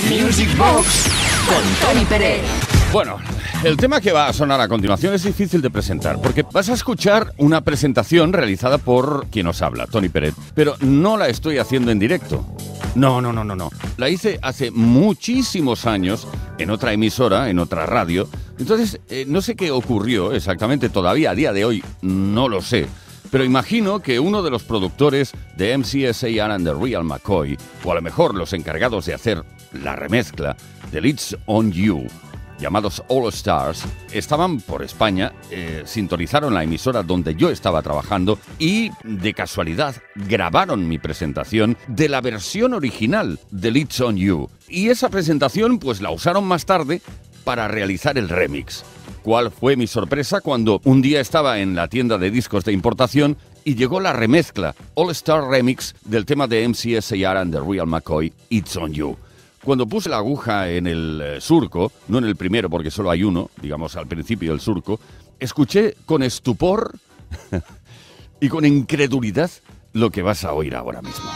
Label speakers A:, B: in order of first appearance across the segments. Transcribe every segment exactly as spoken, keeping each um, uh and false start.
A: Music Box con Tony Pérez.
B: Bueno, el tema que va a sonar a continuación es difícil de presentar, porque vas a escuchar una presentación realizada por quien os habla, Tony Pérez, pero no la estoy haciendo en directo. No, no, no, no, no. La hice hace muchísimos años en otra emisora, en otra radio. Entonces, eh, no sé qué ocurrió exactamente todavía a día de hoy, no lo sé. Pero imagino que uno de los productores de M C S A R and the Real McCoy, o a lo mejor los encargados de hacer la remezcla de It's On You, llamados All Stars, estaban por España, eh, sintonizaron la emisora donde yo estaba trabajando y, de casualidad, grabaron mi presentación de la versión original de It's On You. Y esa presentación, pues la usaron más tarde para realizar el remix. ¿Cuál fue mi sorpresa cuando un día estaba en la tienda de discos de importación y llegó la remezcla, All Star Remix, del tema de M C S A R and the Real McCoy, It's On You? Cuando puse la aguja en el eh, surco, no en el primero porque solo hay uno, digamos al principio del surco, escuché con estupor y con incredulidad lo que vas a oír ahora mismo.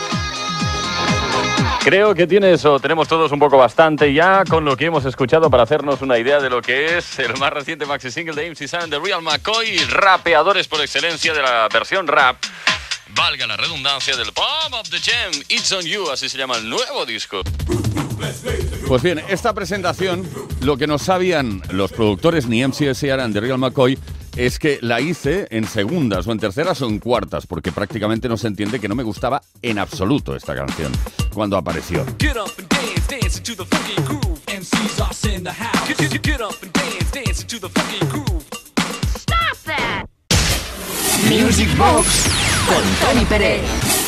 C: Creo que tienes o tenemos todos un poco bastante ya con lo que hemos escuchado para hacernos una idea de lo que es el más reciente maxi single de M C S A R and the Real McCoy, rapeadores por excelencia de la versión rap, valga la redundancia, del Pop of the Jam, It's On You, así se llama el nuevo disco.
B: Pues bien, esta presentación, lo que no sabían los productores ni M C S A R and the Real McCoy es que la hice en segundas o en terceras o en cuartas, porque prácticamente no se entiende que no me gustaba en absoluto esta canción cuando apareció.
D: Get up and dance, dance to the funky groove. M Cs are in the house. Get, get, get up and dance, dance to the funky groove.
A: Stop that. Music Box con Tony Pérez.